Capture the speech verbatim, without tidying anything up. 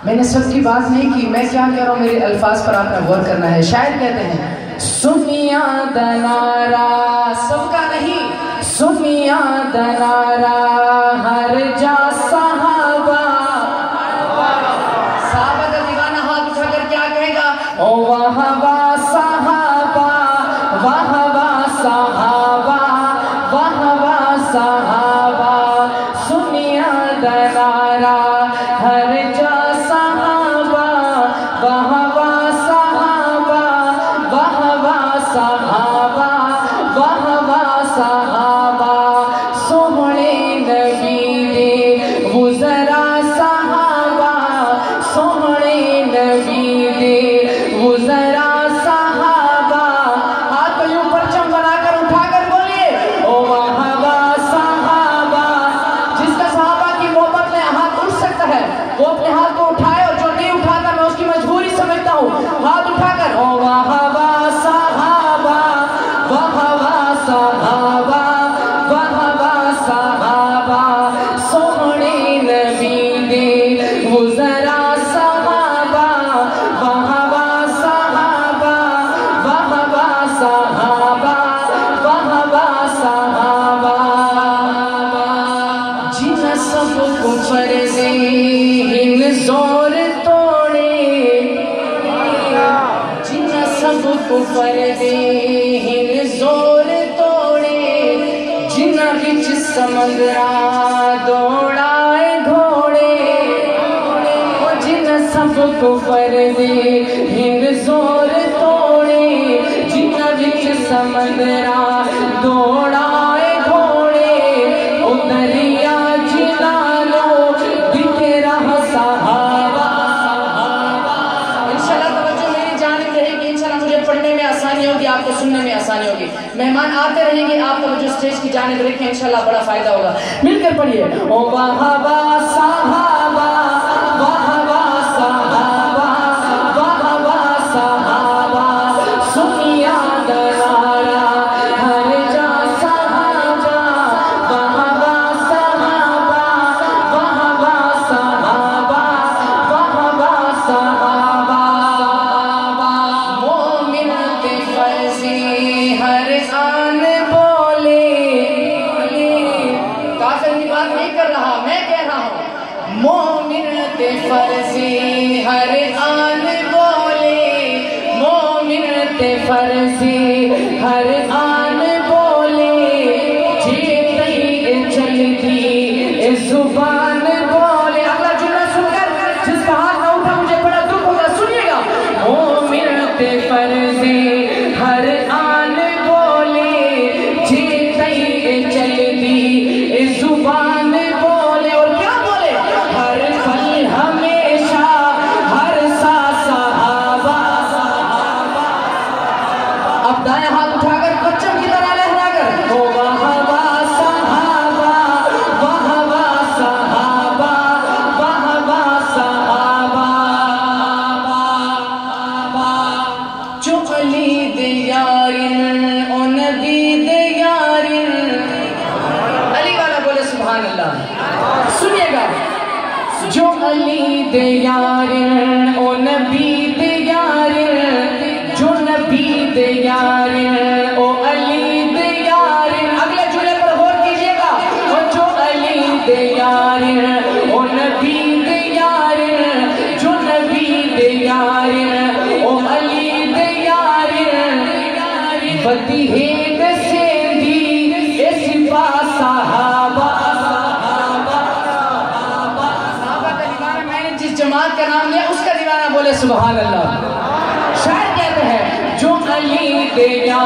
میں نے سب کی بات نہیں کی، میں کیا کہہ رہا ہوں، میرے الفاظ پر آپ نے غور کرنا ہے۔ شاعر کہتے ہیں سنیا دنارا سب کا نہیں، سنیا دنارا ہر جا صحابہ، صحابہ کا دیوانہ ہاتھ اٹھا کر کیا کہے گا؟ او وہبا صحابہ، وہبا صحابہ، وہبا صحابہ، سنیا دنارا ہر جا صحابہ، وہبا صحابہ، وہبا صحابہ، وہبا صحابہ، سوہنے نبی دے وزرا صحابہ، سوہنے نبی دے وزرا صحابہ۔ ہاتھ کو یوں پرچم بنا کر اٹھا کر بولیے او وہبا صحابہ۔ جس کا صحابہ کی محبت میں ہاتھ اٹھ سکتا ہے وہ اپنے ہاتھ کو اٹھائے، اور جو نہیں اٹھاتا میں اس کی مجبوری سمجھتا ہوں، ہاتھ اٹھا کر او وہبا صحابہ، وہبا صحابہ، وہبا صحابہ، سوہنے نبی دے وزرا صحابہ، وہبا صحابہ، وہبا صحابہ، وہبا صحابہ۔ جن سب کو فرض ہند زور توڑے، جن سب کو فرض ہند زور توڑے، جن بچ سمندرا دوڑائے گھوڑے، جن سب کو فرض ہند زور توڑے، جن بچ سمندرا دوڑائے گھوڑے، او دریا جلا لو دکھ رہا صحابہ۔ انشاءاللہ توجہ میری جانب رہے گی، انشاءاللہ مجھے پڑھنے میں آسانی ہوگی، آپ کو سننے میں آسانی ہوگی، مہمان آتے رہیں گے، آپ توجہ سٹیج کی جانب رکھیں، انشاءاللہ بڑا فائدہ ہوگا۔ مل کر پڑھیے او وہبا صحابہ، وہبا صحابہ، وہبا صحابہ، سنیا دنارا ہر جا صحابہ، وہبا صحابہ، وہبا صحابہ، وہبا صحابہ۔ مومن کے فرضی ہر آن بولے، کافر کی بات نہیں کر رہا، میں کہہ رہا ہوں، مومن کے فرضی ہر آن بولے، مومن کے فرضی ہر آن بولے، جیتے چلتی زبان بولے۔ اگلا جملہ سن کر جس کا ہاتھ نہ اٹھا مجھے بڑا دکھ ہوگا، سنیے گا۔ مومن کے فرضی ہر آن بولے، جیتے چلتی زبان بولے، اور کیا بولے؟ ہر پل ہمیشہ ہر سا صحابہ۔ اب دائیں ہاتھ اٹھا کر پرچم کی طرح لہرا کر او وہبا صحابہ، وہبا صحابہ، وہبا صحابہ۔ جو علی دے یارن او نبی دے یارن، علی والا بولے سبحان اللہ، سنیے گا۔ جو علی دے یارن او نبی دے یارن، جو نبی دے یارن او علی دے یارن۔ اگلے جملے پر غور کیجئے گا، جو علی دے یارن او نبی دے یارن، جو نبی دے یارن او علی دے یارن، بدی ہید سیندھی اس با صحابہ۔ صحابہ کا دیوانہ، میں نے جس جماعت کا نام لیا اس کا دیوانہ بولے سبحان اللہ۔ شاعر کہتے ہیں جو علی دے یارن